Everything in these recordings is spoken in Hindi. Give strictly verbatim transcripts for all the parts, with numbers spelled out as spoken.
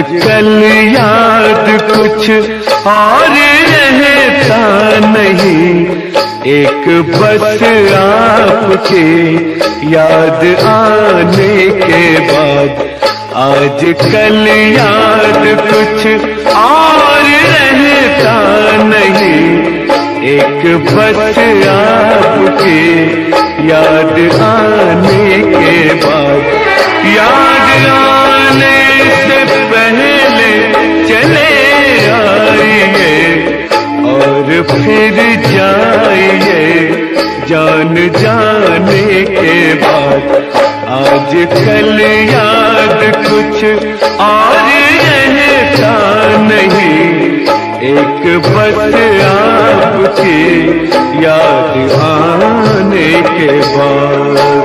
आजकल याद कुछ और रहता नहीं, एक बस आपके याद आने के बाद। आजकल याद कुछ और रहता नहीं, एक बस आपके याद आने के बाद। याद आने से पहले चले आइए और फिर जाइए जान जाने के बाद। आजकल याद कुछ और रहता नहीं, एक बस आपके याद आने के बाद।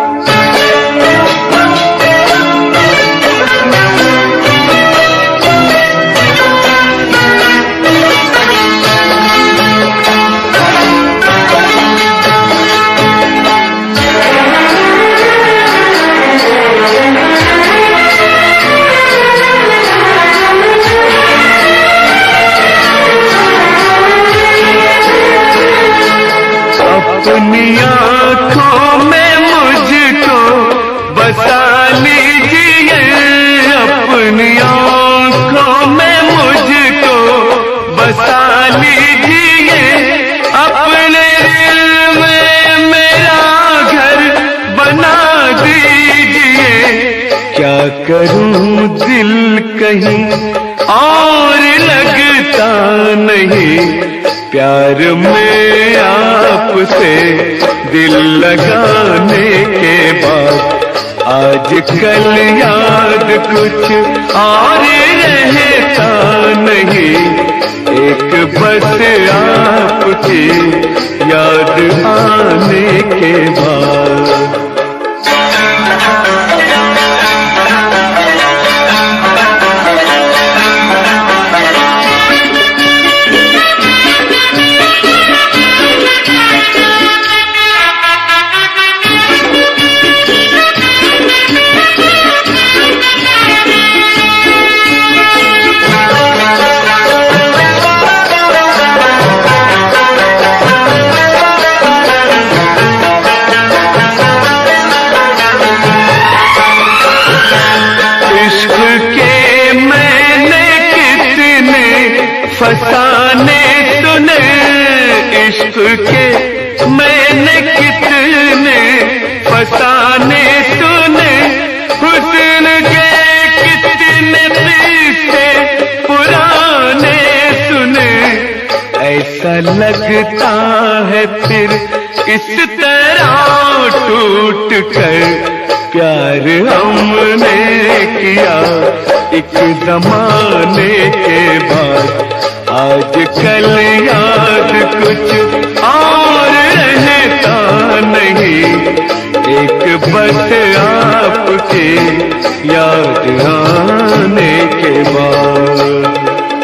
अपनी आँखों में मुझको बसा लीजिए, अपनी आँखों में मुझको बसा लीजिए, अपने दिल में मेरा घर बना दीजिए। क्या करूं दिल कहीं और लगता नहीं, प्यार में आपसे दिल लगाने के बाद। आजकल याद कुछ और रहता नहीं, एक बस आपकी याद आने के बाद। फसाने सुने इश्क के मैंने कितने फसाने सुने, हुस्न के कितने किस्से पुराने सुने। ऐसा लगता है फिर इस तरह टूट कर प्यार हमने किया एक जमाने के बाद। आजकल याद कुछ और रहता नहीं, एक बस आपके याद आने के बाद।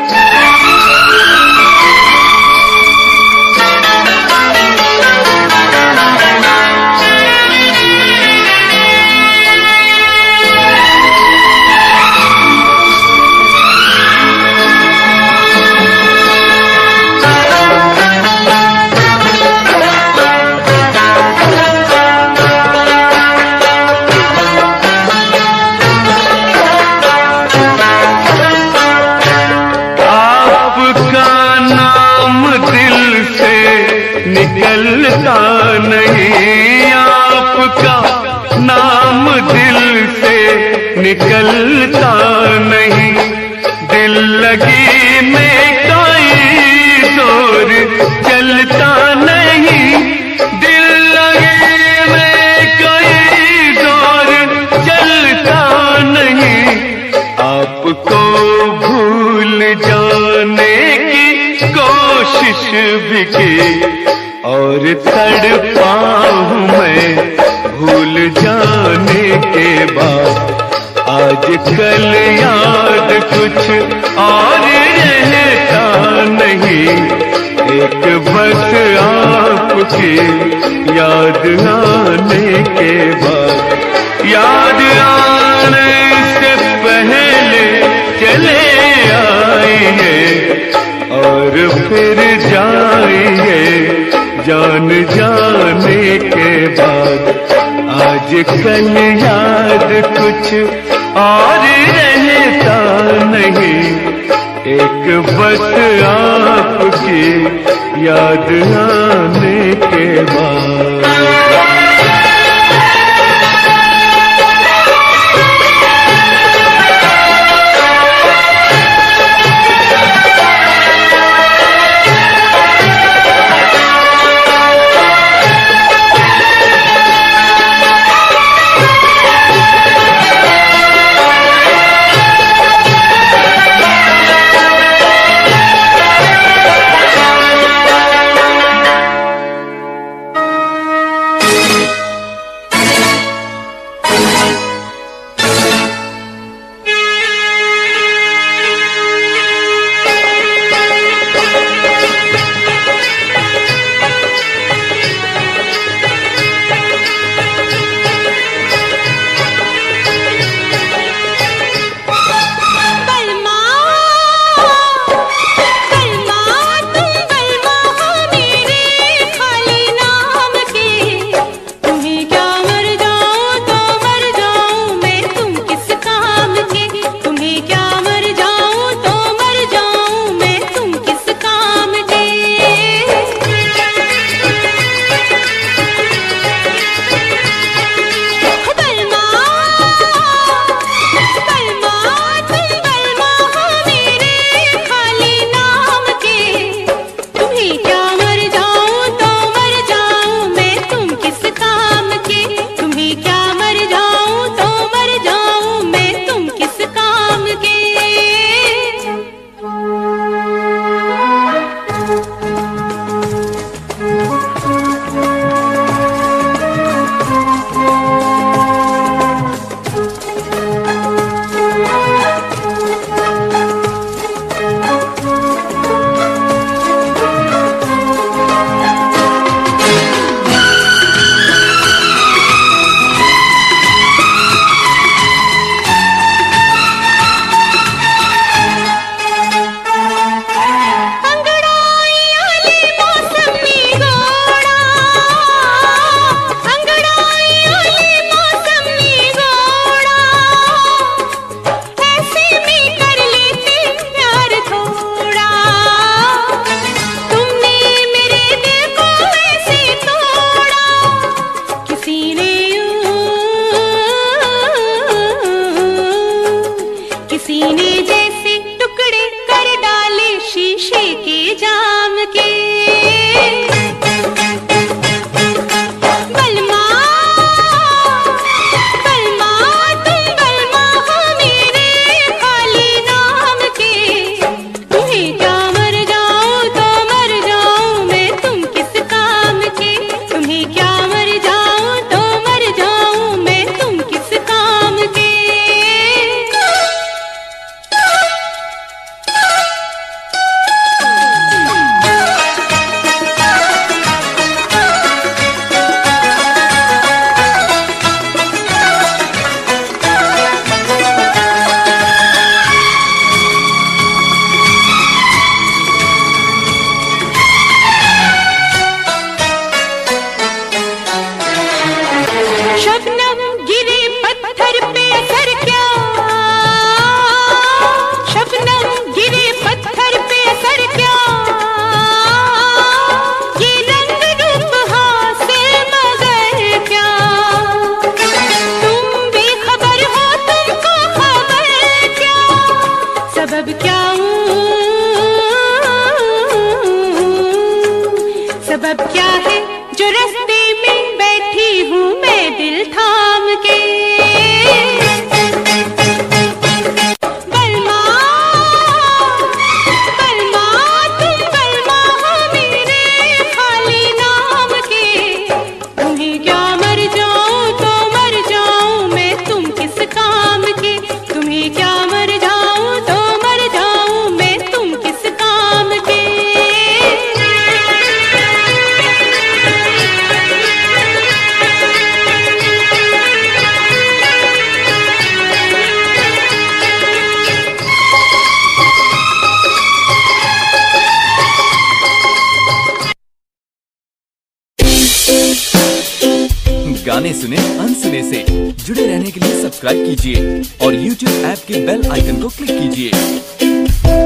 निकलता नहीं, आपका नाम दिल से निकलता नहीं। दिल लगी में कोई जोर चलता नहीं, दिल लगी में कोई जोर चलता नहीं। आपको भूल जाने की कोशिश भी की और तड़पा हूँ मैं भूल जाने के बाद। आजकल याद कुछ और रहता नहीं, एक बस आपकी याद आने के बाद। याद आने से पहले मुझकल याद कुछ और रहता नहीं, एक बस आपकी याद आने के बाद। गाने सुने अनसुने देखने से। जुड़े रहने के लिए सब्सक्राइब कीजिए और यूट्यूब ऐप के बेल आइकन को क्लिक कीजिए।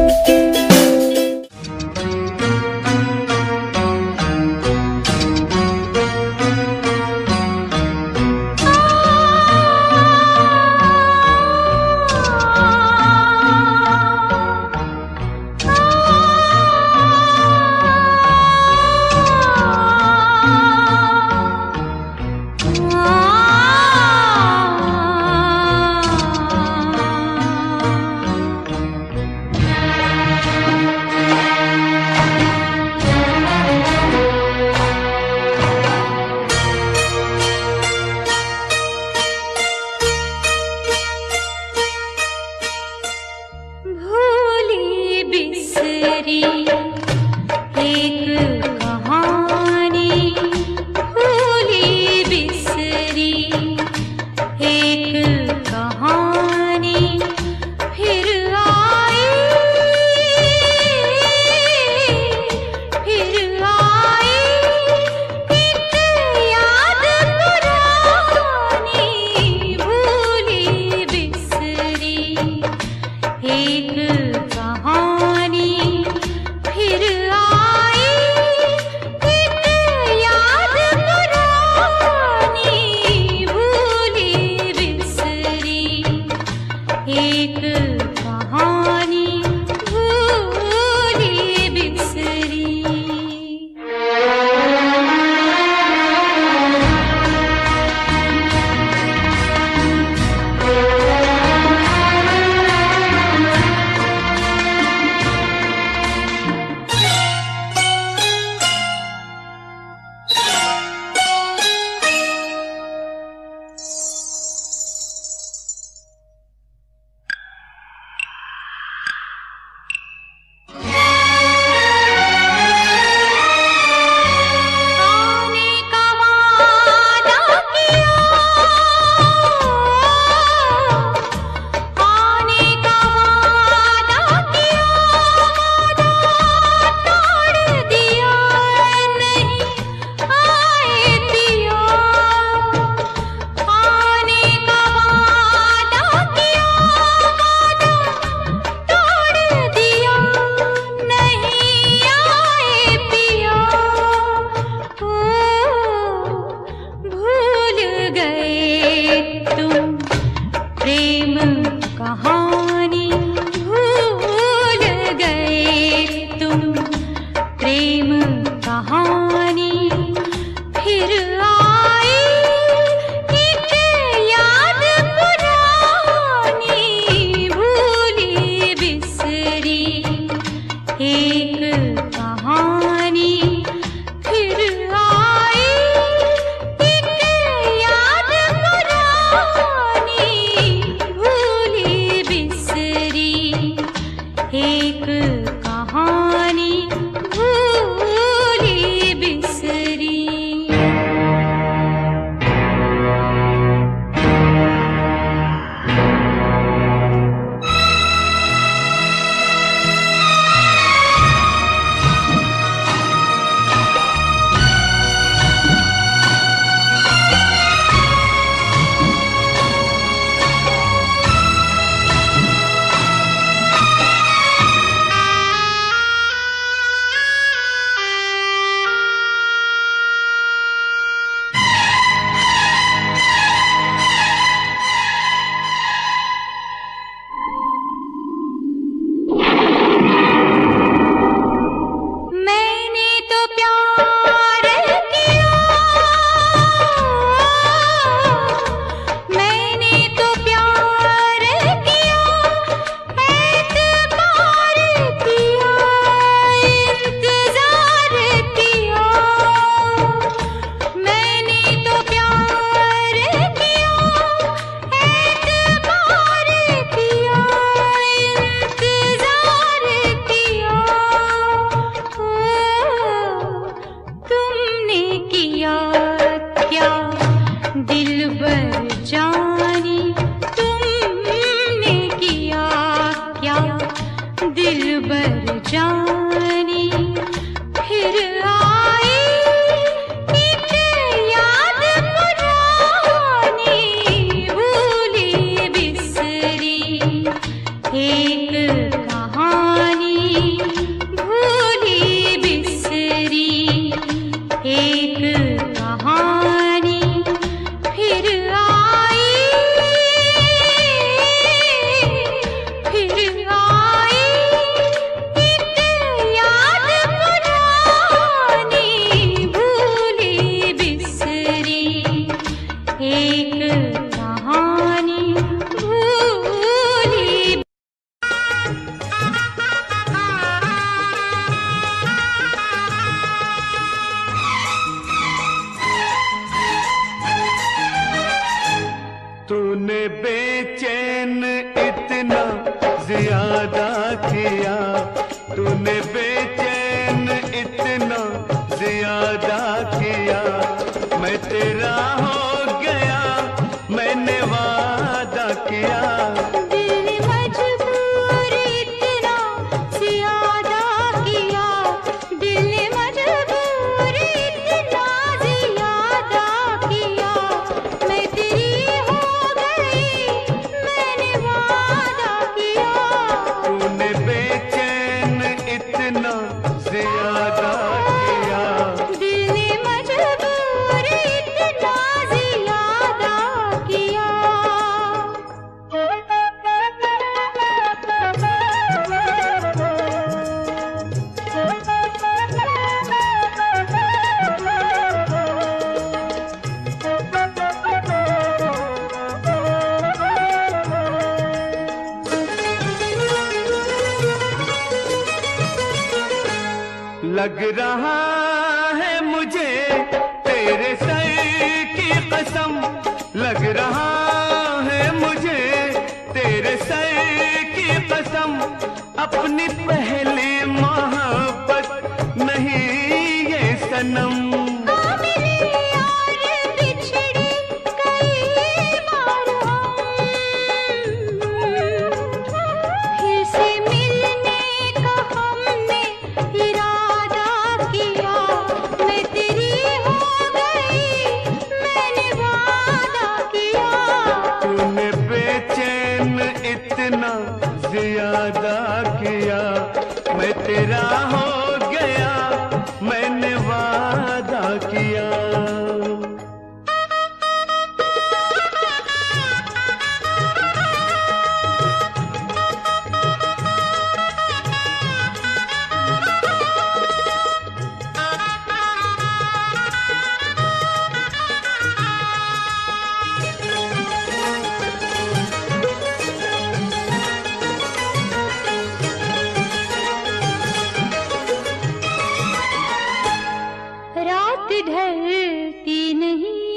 एक कहानी भूली बिसरी, एक कहानी फिर आई, फिर आई एक याद पुरानी भूली बिसरी, एक कहानी भूली। तूने बेचैन इतना ज्यादा किया, तूने बेचैन इतना ज्यादा किया, मैं तेरा हो गया, मैंने वादा किया। दिल मजबूर इतना ज्यादा किया, दिल मजबूर इतना ज्यादा किया, मैं तेरी हो गई, मैंने वादा किया। तूने बेचैन इतना ज्यादा किया, दिल मजबूर इतना ज्यादा किया। लग रहा है मुझे तेरे सर की कसम, लग रहा है मुझे तेरे सर की कसम, अपनी पहली मोहब्बत नहीं ये सनम। हाँ मिले और बिछड़े कई बार हम, फिर से मिलने का हमने इरादा किया, मैं तेरी हो गई, मैंने वादा किया। तूने बेचैन इतना ज्यादा किया, मैं तेरा हो गया, मैंने वादा किया। रात ढलती नहीं,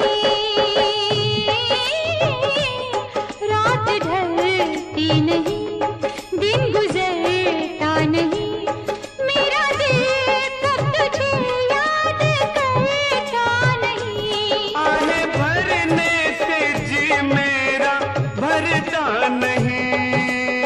रात ढलती नहीं, दिन गुजरता नहीं, मेरा दिल कब तुझे याद करता नहीं। आने भरने से जी मेरा भरता नहीं,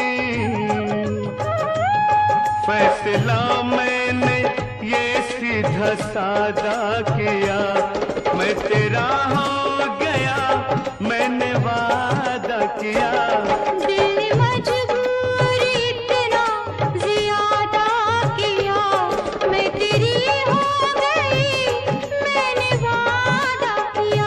फैसला मैंने ये सीधा सादा किया, मैं तेरा हो गया, मैंने वादा किया। दिल मजबूर इतना ज्यादा किया, मैं तेरी हो गई, मैंने वादा किया।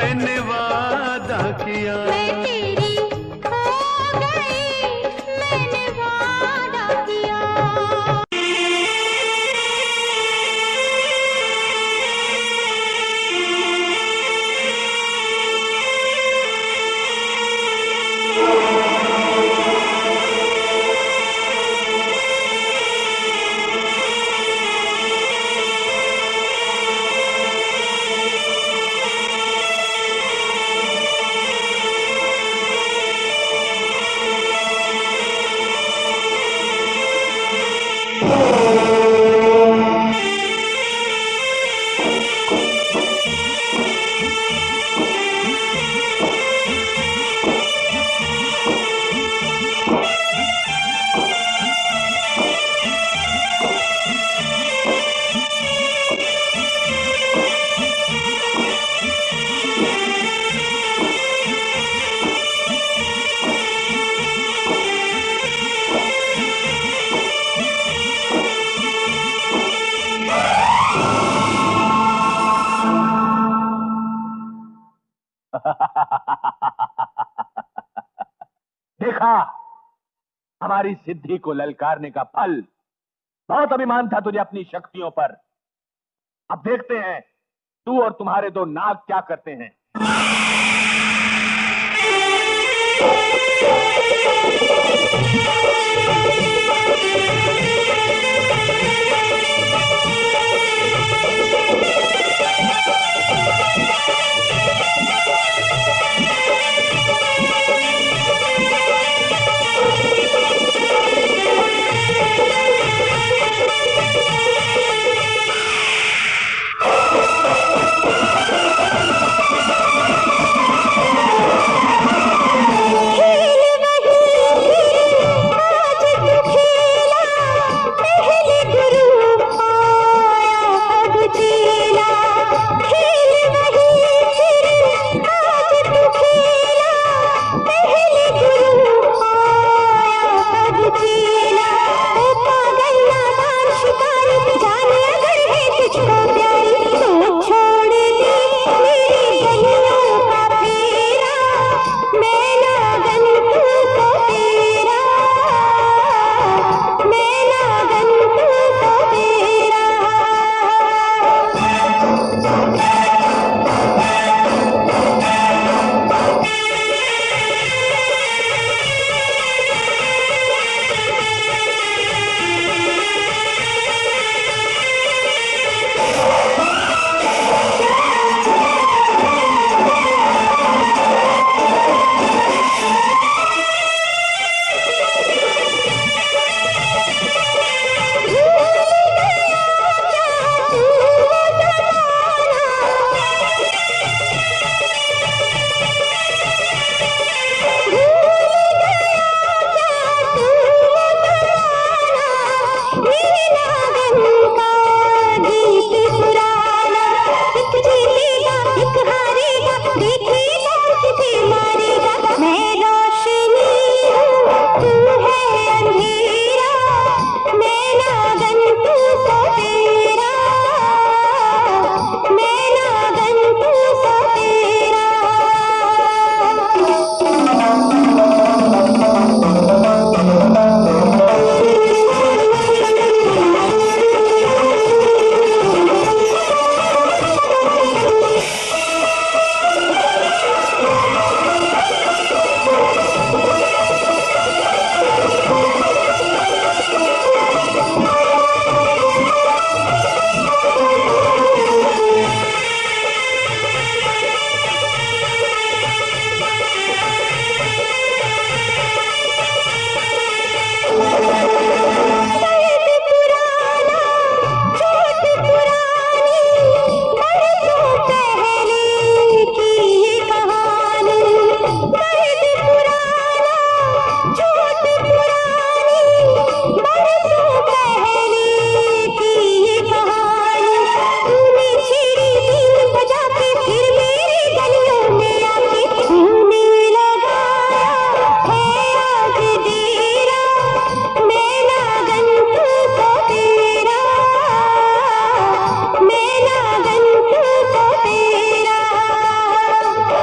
मैंने वादा किया। मैं तेरी हो गई, मैंने वादा किया। देखा, हमारी सिद्धि को ललकारने का फल। बहुत अभिमान था तुझे अपनी शक्तियों पर। अब देखते हैं तू और तुम्हारे दो नाग क्या करते हैं।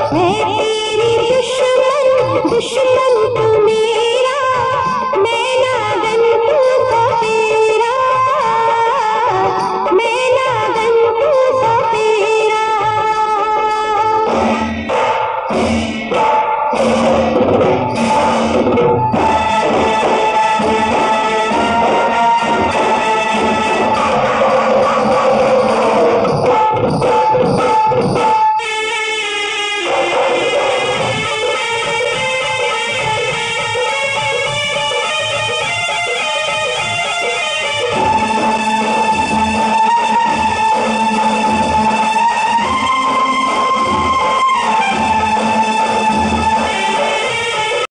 मैं